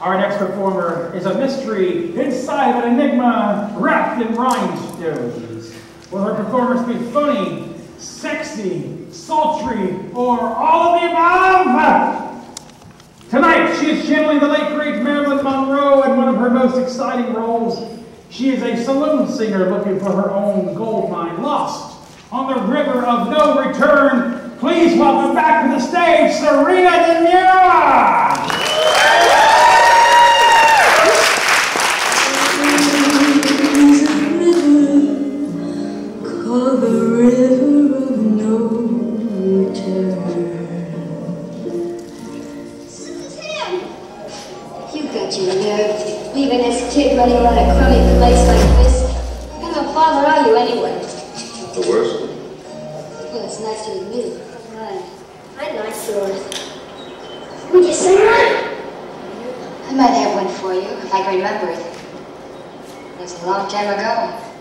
Our next performer is a mystery inside of an enigma wrapped in rhinestones. Will her performance be funny, sexy, sultry, or all of the above? Tonight, she is channeling the late great Marilyn Monroe in one of her most exciting roles. She is a saloon singer looking for her own gold mine, lost on the river of no return. Please welcome back to the stage, Serena Demura! Call the river of no return. Sam! You got your nerve, leaving this kid running around a crummy place like this. What kind of a father are you anyway? The worst? Well, it's nice to admit it. Mine. I'm nice yours. Would you sing one? I might have one for you, if I can remember it. It was a long time ago.